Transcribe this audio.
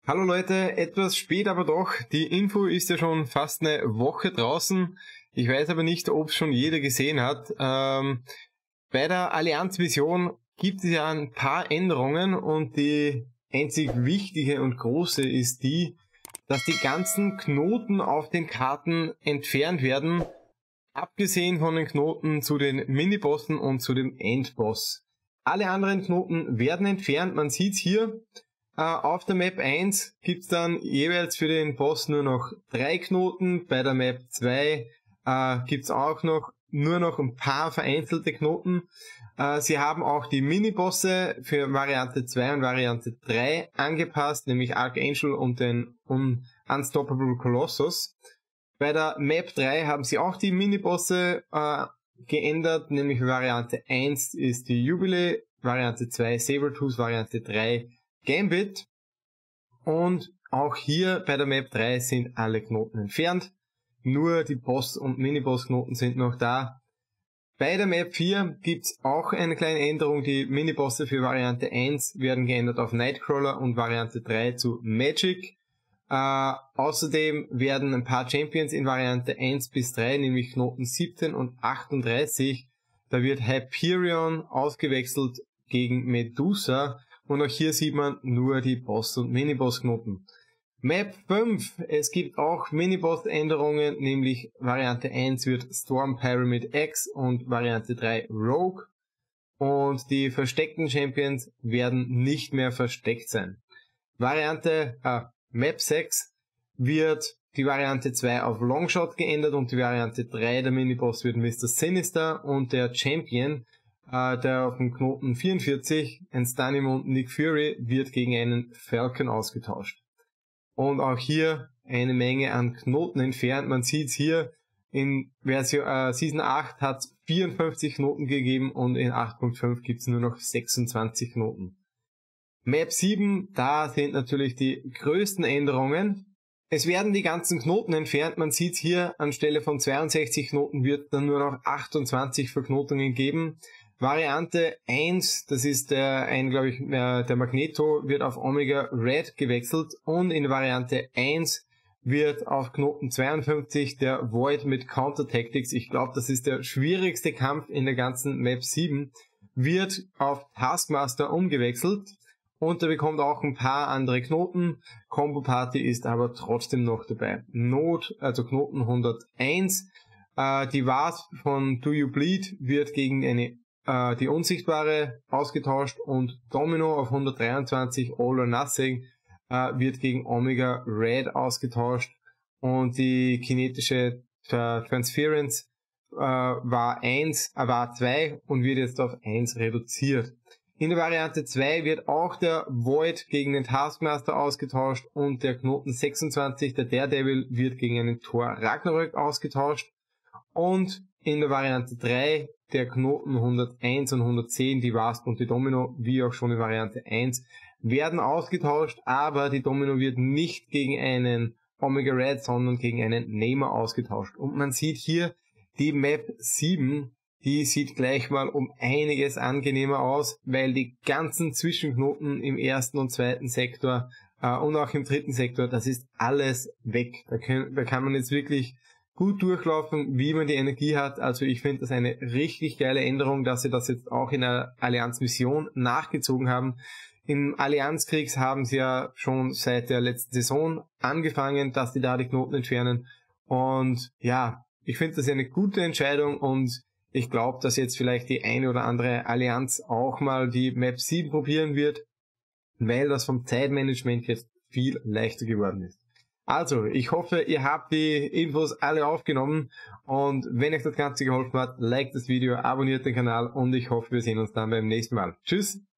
Hallo Leute, etwas spät aber doch. Die Info ist ja schon fast eine Woche draußen. Ich weiß aber nicht, ob es schon jeder gesehen hat. Bei der Allianz-Vision gibt es ja ein paar Änderungen und die einzig wichtige und große ist die, dass die ganzen Knoten auf den Karten entfernt werden, abgesehen von den Knoten zu den Minibossen und zu dem Endboss. Alle anderen Knoten werden entfernt, man sieht es hier. Auf der Map 1 gibt es dann jeweils für den Boss nur noch 3 Knoten, bei der Map 2 gibt es auch nur noch ein paar vereinzelte Knoten. Sie haben auch die Minibosse für Variante 2 und Variante 3 angepasst, nämlich Archangel und den Unstoppable Colossus. Bei der Map 3 haben sie auch die Minibosse geändert, nämlich Variante 1 ist die Jubilee, Variante 2 Sabertooth, Variante 3 Gambit, und auch hier bei der Map 3 sind alle Knoten entfernt, nur die Boss- und Miniboss-Knoten sind noch da. Bei der Map 4 gibt es auch eine kleine Änderung, die Minibosse für Variante 1 werden geändert auf Nightcrawler und Variante 3 zu Magic. Außerdem werden ein paar Champions in Variante 1 bis 3, nämlich Knoten 17 und 38, da wird Hyperion ausgewechselt gegen Medusa. Und auch hier sieht man nur die Boss- und Miniboss-Knoten. Map 5, es gibt auch Miniboss-Änderungen, nämlich Variante 1 wird Storm Pyramid X und Variante 3 Rogue. Und die versteckten Champions werden nicht mehr versteckt sein. Map 6 wird die Variante 2 auf Longshot geändert und die Variante 3 der Miniboss wird Mr. Sinister und der Champion, der auf dem Knoten 44, ein Stanimund Nick Fury, wird gegen einen Falcon ausgetauscht. Und auch hier eine Menge an Knoten entfernt. Man sieht es hier, in Season 8 hat es 54 Knoten gegeben und in 8.5 gibt es nur noch 26 Knoten. Map 7, da sind natürlich die größten Änderungen. Es werden die ganzen Knoten entfernt. Man sieht es hier, anstelle von 62 Knoten wird dann nur noch 28 Verknotungen geben. Variante 1, das ist der Magneto, wird auf Omega Red gewechselt und in Variante 1 wird auf Knoten 52 der Void mit Counter Tactics, ich glaube das ist der schwierigste Kampf in der ganzen Map 7, wird auf Taskmaster umgewechselt und er bekommt auch ein paar andere Knoten. Combo Party ist aber trotzdem noch dabei. Also Knoten 101, die Wasp von Do You Bleed wird gegen die Unsichtbare ausgetauscht und Domino auf 123 All or Nothing wird gegen Omega Red ausgetauscht und die kinetische Transference war 2 und wird jetzt auf 1 reduziert. In der Variante 2 wird auch der Void gegen den Taskmaster ausgetauscht und der Knoten 26, der Daredevil, wird gegen einen Thor Ragnarök ausgetauscht. Und in der Variante 3 der Knoten 101 und 110, die Wasp und die Domino, wie auch schon in Variante 1, werden ausgetauscht, aber die Domino wird nicht gegen einen Omega Red, sondern gegen einen Namer ausgetauscht. Und man sieht hier, die Map 7, die sieht gleich mal um einiges angenehmer aus, weil die ganzen Zwischenknoten im ersten und zweiten Sektor und auch im dritten Sektor, das ist alles weg. Da kann man jetzt wirklich gut durchlaufen, wie man die Energie hat. Also ich finde das eine richtig geile Änderung, dass sie das jetzt auch in der Allianz-Mission nachgezogen haben. Im Allianzkriegs haben sie ja schon seit der letzten Saison angefangen, dass die da die Knoten entfernen. Und ja, ich finde das eine gute Entscheidung und ich glaube, dass jetzt vielleicht die eine oder andere Allianz auch mal die Map 7 probieren wird, weil das vom Zeitmanagement jetzt viel leichter geworden ist. Also, ich hoffe, ihr habt die Infos alle aufgenommen und wenn euch das Ganze geholfen hat, liked das Video, abonniert den Kanal und ich hoffe, wir sehen uns dann beim nächsten Mal. Tschüss!